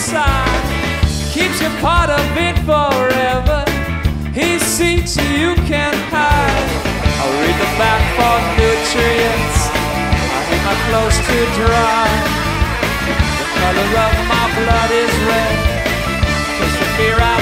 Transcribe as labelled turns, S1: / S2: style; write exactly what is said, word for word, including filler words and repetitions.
S1: inside, keeps you part of it forever. He seeks you can't hide. I'll read the back for nutrients. I hang my clothes to dry. The color of my blood is red, 'cause the fear I